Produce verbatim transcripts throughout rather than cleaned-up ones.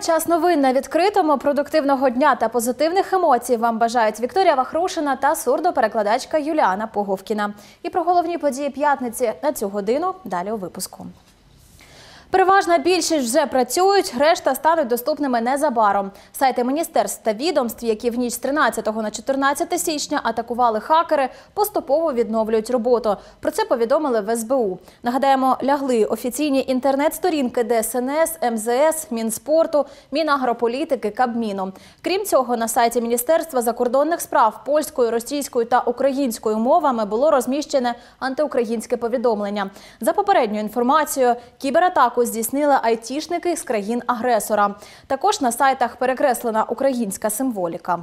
час новин на відкритому. Продуктивного дня та позитивних емоцій вам бажають Вікторія Вахрушина та сурдоперекладачка Юліана Пуговкіна. І про головні події п'ятниці на цю годину далі у випуску. Переважна більшість вже працюють, решта стануть доступними незабаром. Сайти міністерств та відомств, які в ніч з тринадцятого на чотирнадцяте січня атакували хакери, поступово відновлюють роботу. Про це повідомили в ес бе у. Нагадаємо, лягли офіційні інтернет-сторінки де ес ен ес, ем зе ес, Мінспорту, Мінагрополітики, Кабміну. Крім цього, на сайті Міністерства закордонних справ польською, російською та українською мовами було розміщене антиукраїнське повідомлення. За попередньою інформацією, кібератаку здійснили айтішники з країн-агресора. Також на сайтах перекреслена українська символіка.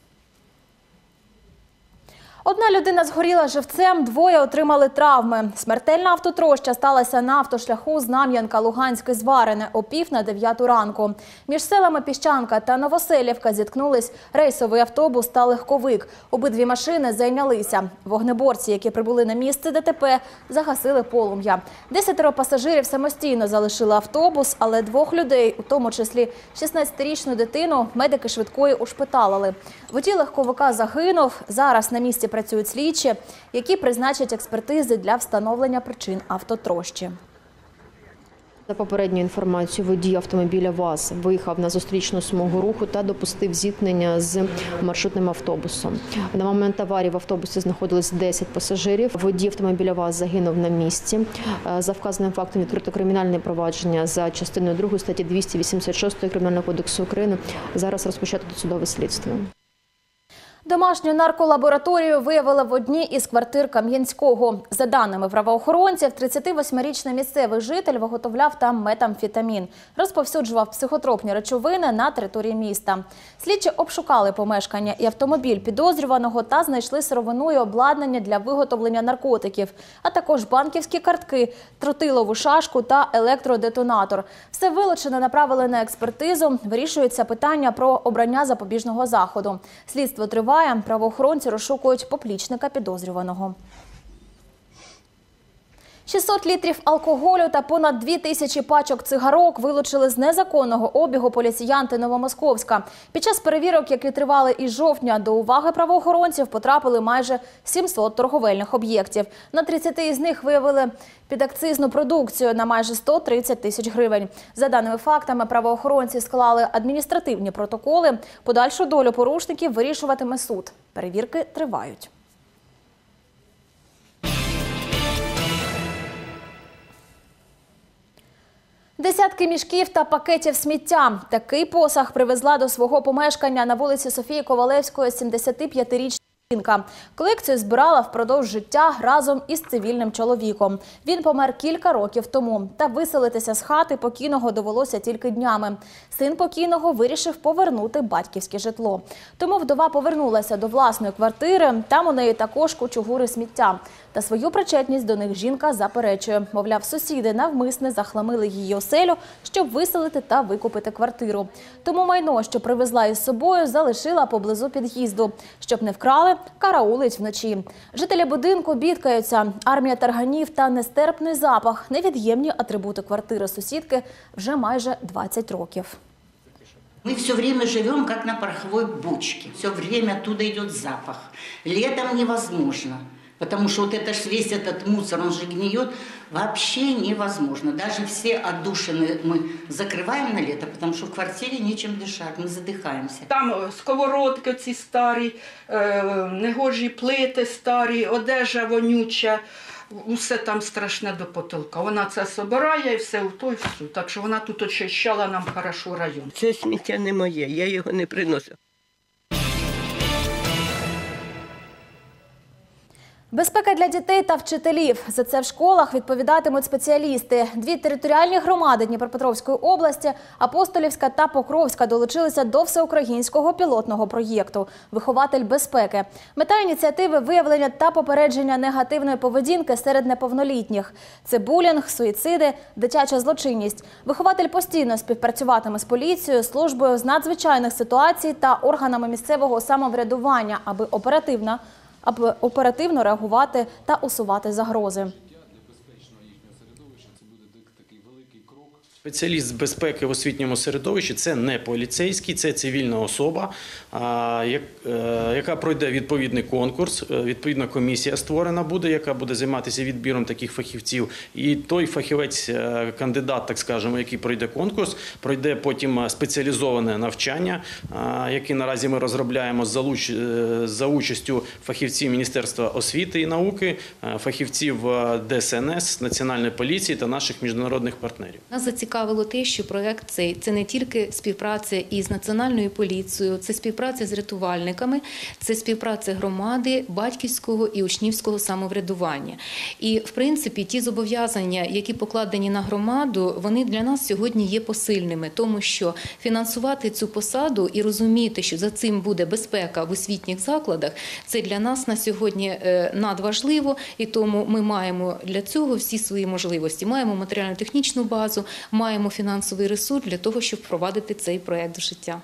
Одна людина згоріла живцем, двоє отримали травми. Смертельна автотроща сталася на автошляху Знам'янка-Луганське-Зварине о пів на дев'яту ранку. Між селами Піщанка та Новоселівка зіткнулись рейсовий автобус та легковик. Обидві машини зайнялися. Вогнеборці, які прибули на місце де те пе, загасили полум'я. Десятеро пасажирів самостійно залишили автобус, але двох людей, у тому числі шістнадцятирічну дитину, медики швидкої ушпиталили. Водій легковика загинув. Зараз на місці працюють слідчі, які призначать експертизи для встановлення причин автотрощі. За попередньою інформацією, водій автомобіля ВАЗ виїхав на зустрічну смугу руху та допустив зіткнення з маршрутним автобусом. На момент аварії в автобусі знаходилось десять пасажирів. Водій автомобіля ВАЗ загинув на місці. За вказаним фактом відкрито кримінальне провадження за частиною другої статті двісті вісімдесят шість Кримінального кодексу України. Зараз розпочато досудове слідство. Домашню нарколабораторію виявили в одній із квартир Кам'янського. За даними правоохоронців, тридцятивосьмирічний місцевий житель виготовляв там метамфетамін. Розповсюджував психотропні речовини на території міста. Слідчі обшукали помешкання і автомобіль підозрюваного та знайшли сировину і обладнання для виготовлення наркотиків, а також банківські картки, тротилову шашку та електродетонатор. Все вилучене направили на експертизу. Вирішується питання про обрання запобіжного заходу. Слідство триває. Правоохоронці розшукують поплічника підозрюваного. шістсот літрів алкоголю та понад дві тисячі пачок цигарок вилучили з незаконного обігу поліціянти Новомосковська. Під час перевірок, які тривали із жовтня, до уваги правоохоронців потрапили майже сімсот торговельних об'єктів. На тридцяти із них виявили підакцизну продукцію на майже сто тридцять тисяч гривень. За даними фактами, правоохоронці склали адміністративні протоколи. Подальшу долю порушників вирішуватиме суд. Перевірки тривають. Десятки мішків та пакетів сміття. Такий посаг привезла до свого помешкання на вулиці Софії Ковалевської сімдесятип'ятирічна жінка. Колекцію збирала впродовж життя разом із цивільним чоловіком. Він помер кілька років тому. Та виселитися з хати покійного довелося тільки днями. Син покійного вирішив повернути батьківське житло. Тому вдова повернулася до власної квартири. Там у неї також кучугури сміття. Та свою причетність до них жінка заперечує. Мовляв, сусіди навмисне захламили її оселю, щоб виселити та викупити квартиру. Тому майно, що привезла із собою, залишила поблизу під'їзду. Щоб не вкрали, караулить вночі. Жителі будинку бідкаються. Армія тарганів та нестерпний запах – невід'ємні атрибути квартири сусідки вже майже двадцять років. Мы все время живем, как на пороховой бочке. Все время оттуда идет запах. Летом невозможно. Потому что вот это ж весь этот мусор, он же гниет, вообще невозможно. Даже все отдушины мы закрываем на лето, потому что в квартире нечем дышать, мы задыхаемся. Там сковородки ці старі, негожі плити старі, одежа вонюча, усе там страшне до потолка. Вона це собирає і все у той всю. Так що вона тут очищала нам хорошо район. Це сміття не моє, я його не приносив. Безпека для дітей та вчителів. За це в школах відповідатимуть спеціалісти. Дві територіальні громади Дніпропетровської області, Апостолівська та Покровська, долучилися до всеукраїнського пілотного проєкту «Вихователь безпеки». Мета ініціативи – виявлення та попередження негативної поведінки серед неповнолітніх. Це булінг, суїциди, дитяча злочинність. Вихователь постійно співпрацюватиме з поліцією, службою з надзвичайних ситуацій та органами місцевого самоврядування, аби оперативно аби оперативно реагувати та усувати загрози. Спеціаліст з безпеки в освітньому середовищі – це не поліцейський, це цивільна особа, яка пройде відповідний конкурс, відповідна комісія створена буде, яка буде займатися відбіром таких фахівців. І той фахівець, кандидат, так скажемо, який пройде конкурс, пройде потім спеціалізоване навчання, яке наразі ми розробляємо за участю фахівців Міністерства освіти і науки, фахівців Де Ес Ен Ес, Національної поліції та наших міжнародних партнерів. Нас зацікавило те, що проєкт цей – це не тільки співпраця із Національною поліцією, це співпраця з рятувальниками, це співпраця громади, батьківського і учнівського самоврядування. І, в принципі, ті зобов'язання, які покладені на громаду, вони для нас сьогодні є посильними, тому що фінансувати цю посаду і розуміти, що за цим буде безпека в освітніх закладах, це для нас на сьогодні надважливо, і тому ми маємо для цього всі свої можливості. Маємо матеріально-технічну базу, маємо фінансовий ресурс для того, щоб впровадити цей проєкт в життя.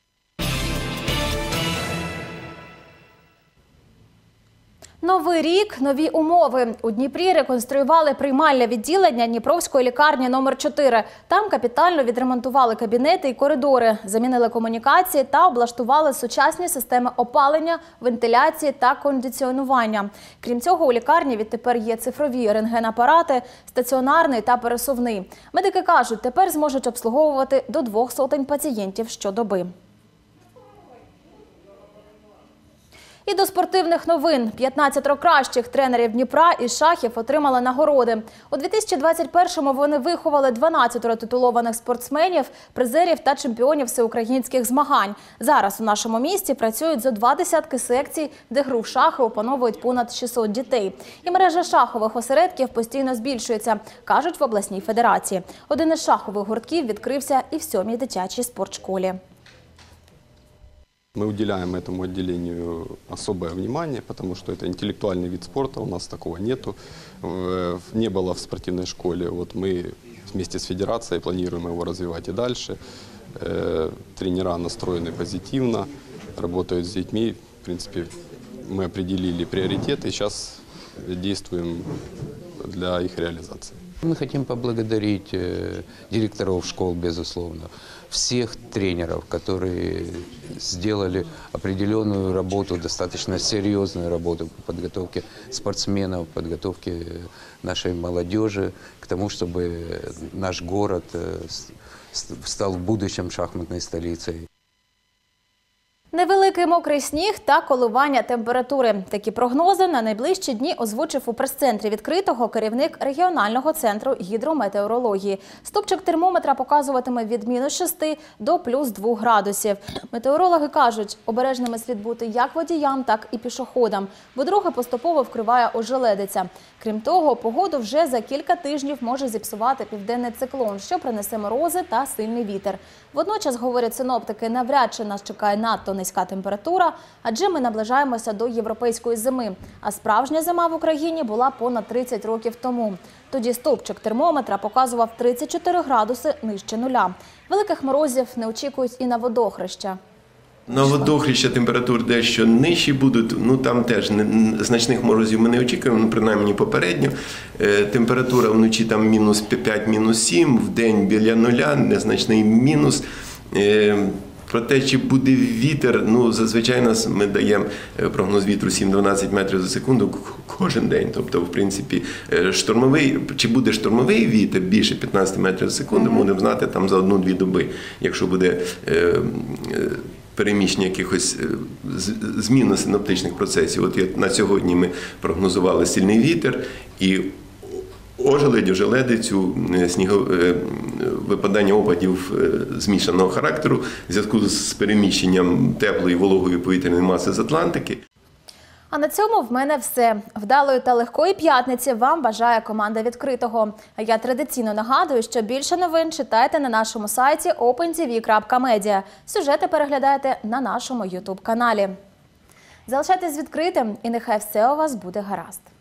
Новий рік – нові умови. У Дніпрі реконструювали приймальне відділення Дніпровської лікарні номер чотири. Там капітально відремонтували кабінети і коридори, замінили комунікації та облаштували сучасні системи опалення, вентиляції та кондиціонування. Крім цього, у лікарні відтепер є цифрові рентгенапарати, стаціонарний та пересувний. Медики кажуть, тепер зможуть обслуговувати до двох сотень пацієнтів щодоби. І до спортивних новин. п'ятнадцять кращих тренерів Дніпра із шахів отримали нагороди. У дві тисячі двадцять першому вони виховали дванадцять титулованих спортсменів, призерів та чемпіонів всеукраїнських змагань. Зараз у нашому місті працюють зо два десятки секцій, де гру в шахи опановують понад шістсот дітей. І мережа шахових осередків постійно збільшується, кажуть в обласній федерації. Один із шахових гуртків відкрився і в сьомій дитячій спортшколі. Мы уделяем этому отделению особое внимание, потому что это интеллектуальный вид спорта, у нас такого нету, не было в спортивной школе. Вот мы вместе с федерацией планируем его развивать и дальше. Тренера настроены позитивно, работают с детьми. В принципе, мы определили приоритеты и сейчас действуем для их реализации. Мы хотим поблагодарить директоров школ, безусловно, всех тренеров, которые сделали определенную работу, достаточно серьезную работу по подготовке спортсменов, подготовке нашей молодежи к тому, чтобы наш город стал в будущем шахматной столицей. Невеликий мокрий сніг та коливання температури. Такі прогнози на найближчі дні озвучив у прес-центрі відкритого керівник регіонального центру гідрометеорології. Стопчик термометра показуватиме від мінус шести до плюс двох градусів. Метеорологи кажуть, обережними слід бути як водіям, так і пішоходам, бо дороги поступово вкриває ожеледиця. Крім того, погоду вже за кілька тижнів може зіпсувати південний циклон, що принесе морози та сильний вітер. Водночас, говорять синоптики, навряд чи нас чекає надто низька температура, адже ми наближаємося до європейської зими. А справжня зима в Україні була понад тридцять років тому. Тоді стовпчик термометра показував тридцять чотири градуси нижче нуля. Великих морозів не очікують і на водохреща. На водохреща температури дещо нижчі будуть, ну там теж не, значних морозів ми не очікуємо, ну, принаймні попередньо. Е, температура вночі там мінус п'ять, мінус сім, в день біля нуля, незначний мінус. Е, Про те, чи буде вітер, ну, зазвичай нас ми даємо прогноз вітру сім-дванадцять метрів за секунду кожен день. Тобто, в принципі, штормовий, чи буде штормовий вітер більше п'ятнадцять метрів за секунду, ми будемо знати там за одну-дві доби, якщо буде е, переміщення якихось змін синоптичних процесів. От на сьогодні ми прогнозували сильний вітер і ожеледь, ожеледицю, сніго, випадання опадів змішаного характеру в зв'язку з переміщенням теплої вологої повітряної маси з Атлантики. А на цьому в мене все. Вдалої та легкої п'ятниці вам бажає команда відкритого. А я традиційно нагадую, що більше новин читайте на нашому сайті опен ті ві крапка медіа. Сюжети переглядайте на нашому ютуб каналі. Залишайтесь відкритим і нехай все у вас буде гаразд.